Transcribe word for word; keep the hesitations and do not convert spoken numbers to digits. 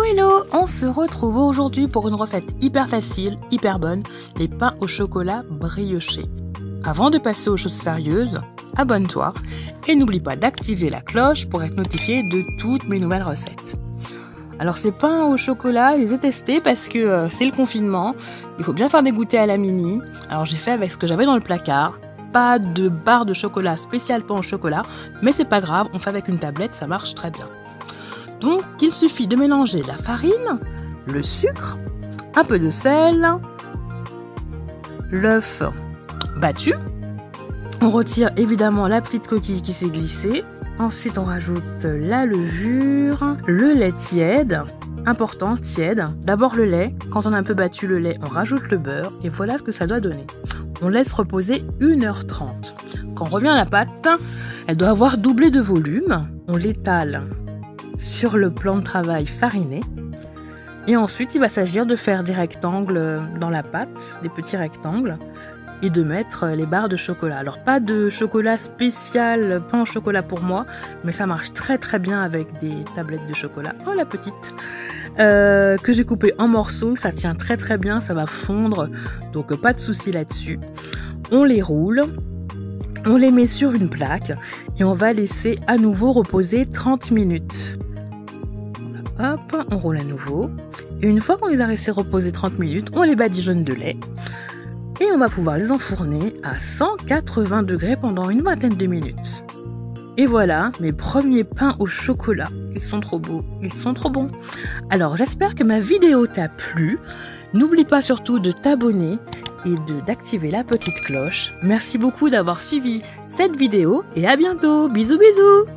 hello, on se retrouve aujourd'hui pour une recette hyper facile, hyper bonne, les pains au chocolat briochés. Avant de passer aux choses sérieuses, abonne-toi et n'oublie pas d'activer la cloche pour être notifié de toutes mes nouvelles recettes. Alors ces pains au chocolat, je les ai testés parce que euh, c'est le confinement, il faut bien faire des goûters à la mini. Alors j'ai fait avec ce que j'avais dans le placard, pas de barre de chocolat spécial pain au chocolat, mais c'est pas grave, on fait avec une tablette, ça marche très bien. Donc il suffit de mélanger la farine, le sucre, un peu de sel, l'œuf battu. On retire évidemment la petite coquille qui s'est glissée. Ensuite on rajoute la levure, le lait tiède, important tiède. D'abord le lait, quand on a un peu battu le lait, on rajoute le beurre et voilà ce que ça doit donner. On laisse reposer une heure trente. Quand on revient à la pâte, elle doit avoir doublé de volume. On l'étale sur le plan de travail fariné. Et ensuite, il va s'agir de faire des rectangles dans la pâte, des petits rectangles, et de mettre les barres de chocolat. Alors, pas de chocolat spécial, pain au chocolat pour moi, mais ça marche très très bien avec des tablettes de chocolat. Oh, la petite euh, que j'ai coupée en morceaux, ça tient très très bien, ça va fondre, donc pas de souci là-dessus. On les roule. On les met sur une plaque et on va laisser à nouveau reposer trente minutes. Hop, on roule à nouveau. Et une fois qu'on les a laissés reposer trente minutes, on les badigeonne de lait. Et on va pouvoir les enfourner à cent quatre-vingts degrés pendant une vingtaine de minutes. Et voilà, mes premiers pains au chocolat. Ils sont trop beaux, ils sont trop bons. Alors j'espère que ma vidéo t'a plu. N'oublie pas surtout de t'abonner et d'activer la petite cloche. Merci beaucoup d'avoir suivi cette vidéo et à bientôt. Bisous bisous.